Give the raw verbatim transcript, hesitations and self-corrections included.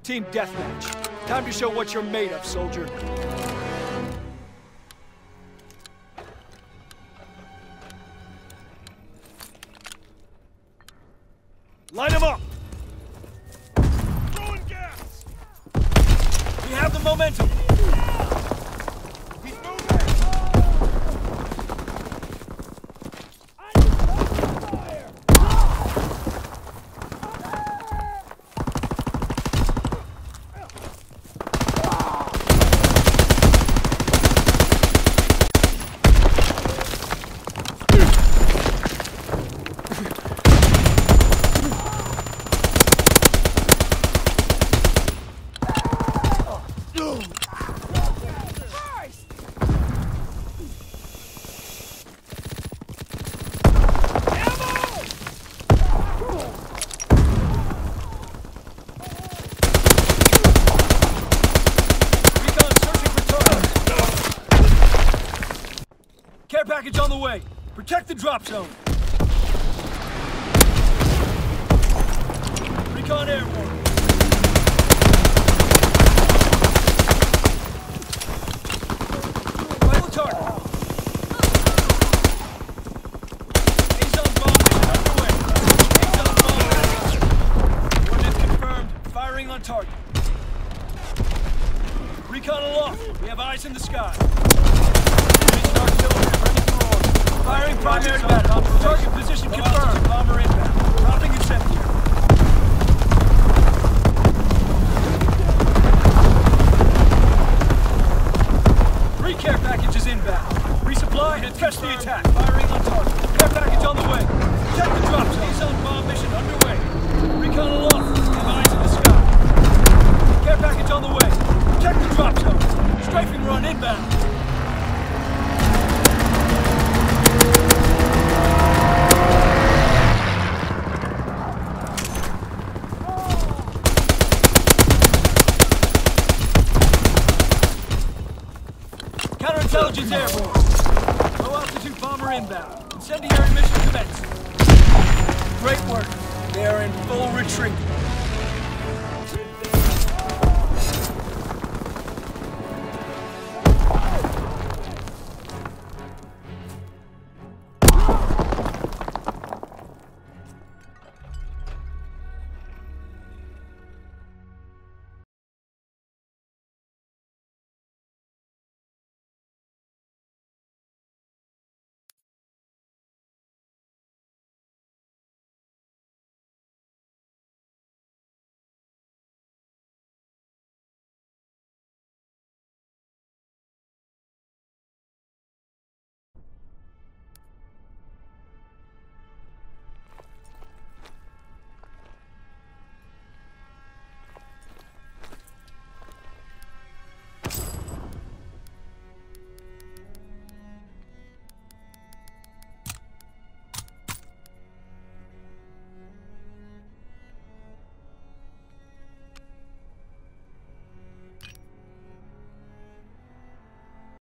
Team deathmatch. Time to show what you're made of, soldier. Light him up! Throwing gas! We have the momentum! He's moving! I need fire! Care package on the way. Protect the drop zone. Recon airborne. Final target. A-zone bomb mission underway. A-zone bomb. Coordinates confirmed. Firing on target. Recon aloft. We have eyes in the sky. Firing primary battery. Target position confirmed. Bomber inbound. Dropping incendiary. Three care packages inbound. Resupply and test the attack. Firing on target. Care package on the way. Protect the drop zone. A-zone bomb mission underway. Recon aloft. Have eyes in the sky. Care package on the way. Protect the drop zone. Strafing run inbound. Counterintelligence airborne. Low altitude bomber inbound. Incendiary mission commenced. Great work. They are in full retreat.